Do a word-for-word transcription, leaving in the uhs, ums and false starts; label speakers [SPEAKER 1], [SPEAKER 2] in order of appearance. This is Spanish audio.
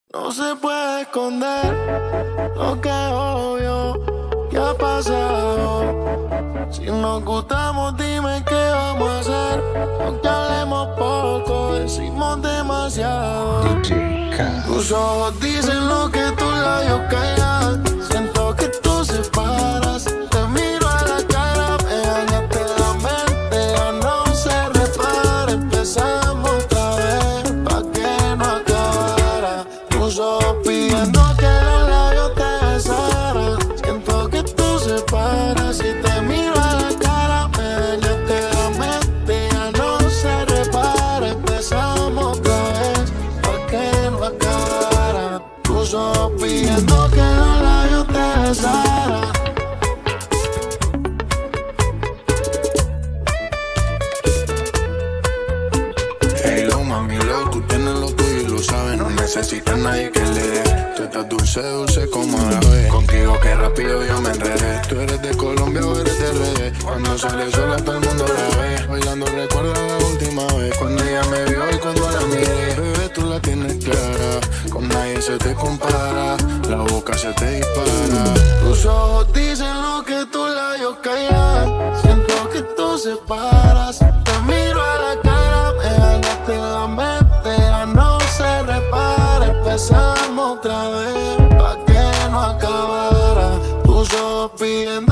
[SPEAKER 1] No se puede esconder lo que obvio que ha pasado. Si nos gustamos, dime qué vamos a hacer. Aunque hablemos poco, decimos demasiado. Tus ojos dicen lo que tus labios callan. Siento que tú separas. Te miro a la cara, me dañaste la mente. Ya no se repara, empezamos otra vez pa' que no acabara. Tus ojos pidiendo que los labios te besaran. Siento que tú separas. Si te miro a la cara, me dañaste la mente. Ya no se repara, empezamos otra vez pa' que no acabara. Tus ojos pidiendo que los labios te besaran.
[SPEAKER 2] Hey, lo mami, lo, tú tienes lo tuyo y lo sabes. No necesitas nadie que le dé. Tú estás dulce, dulce como la ve. Contigo que rápido yo me enredé. Tú eres de Colombia o eres de R D. Cuando sale sola todo el mundo la ve. Bailando recuerda la última vez. Cuando ella me vio y cuando la miré. Bebé, tú la tienes clara. Con nadie se te compara. La boca se te dispara.
[SPEAKER 1] Tus ojos dicen lo que tus labios callan. Siento que tú separas. Te miro a la cara, me dañaste la mente. Ya no se repara, empezamos otra vez pa' que no acabara. Tus ojos pidiendo